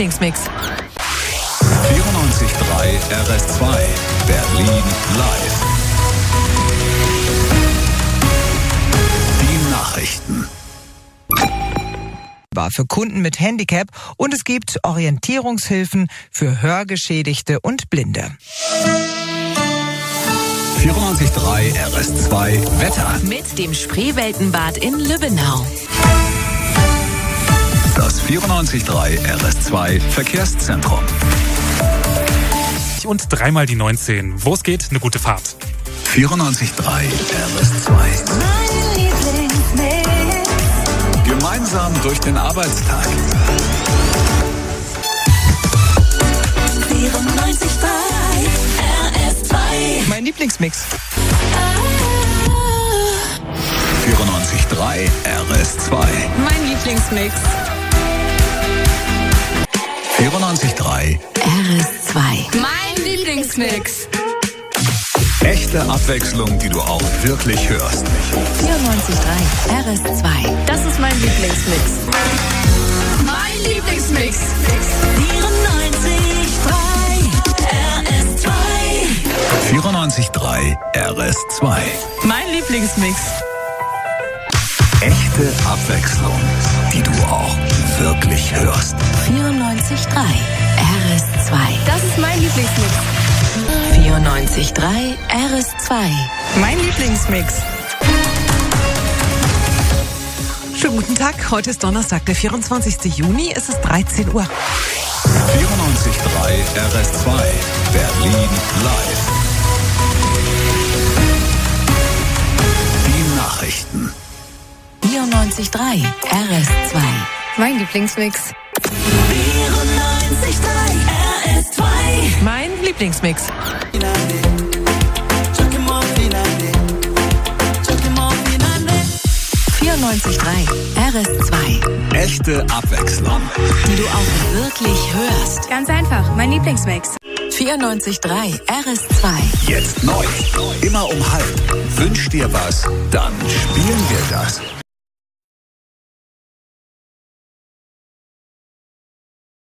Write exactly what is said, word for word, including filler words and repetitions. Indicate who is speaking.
Speaker 1: Lieblingsmix.
Speaker 2: vierundneunzig Komma drei R S zwei, Berlin live. Die Nachrichten.
Speaker 1: Für Kunden mit Handicap und es gibt Orientierungshilfen für Hörgeschädigte und Blinde.
Speaker 2: vierundneunzig Komma drei R S zwei Wetter.
Speaker 3: Mit dem Spreeweltenbad in Lübbenau.
Speaker 2: Das vierundneunzig Komma drei R S zwei Verkehrszentrum.
Speaker 4: Und dreimal die neunzehn. Wo es geht, eine gute Fahrt.
Speaker 2: vierundneunzig Komma drei R S zwei. Gemeinsam durch den Arbeitstag.
Speaker 3: vierundneunzig Komma drei R S zwei.
Speaker 1: Mein Lieblingsmix.
Speaker 2: vierundneunzig Komma drei R S zwei.
Speaker 3: Mein Lieblingsmix.
Speaker 2: vierundneunzig Komma drei
Speaker 3: R S zwei. Mein Lieblingsmix.
Speaker 2: Echte Abwechslung, die du auch wirklich hörst.
Speaker 3: vierundneunzig Komma drei R S zwei. Das ist mein Lieblingsmix. Mein Lieblingsmix. vierundneunzig Komma drei R S zwei.
Speaker 2: vierundneunzig Komma drei R S zwei.
Speaker 1: Mein Lieblingsmix.
Speaker 2: Echte Abwechslung, die du auch wirklich hörst.
Speaker 3: vierundneunzig Komma drei R S zwei. Das ist mein Lieblingsmix. vierundneunzig Komma drei R S zwei.
Speaker 1: Mein Lieblingsmix. Schönen guten Tag. Heute ist Donnerstag, der vierundzwanzigsten Juni. Es ist dreizehn Uhr.
Speaker 2: vierundneunzig Komma drei R S zwei. Berlin live. Die Nachrichten.
Speaker 3: vierundneunzig Komma drei R S zwei. Mein Lieblingsmix. vierundneunzig Komma drei R S zwei.
Speaker 1: Mein Lieblingsmix.
Speaker 3: vierundneunzig Komma drei R S zwei.
Speaker 2: Echte Abwechslung,
Speaker 3: Die du auch wirklich hörst.
Speaker 5: Ganz einfach, mein Lieblingsmix.
Speaker 3: vierundneunzig Komma drei R S zwei.
Speaker 2: jetzt neu. Immer um halb. Wünsch dir was, dann spielen wir das.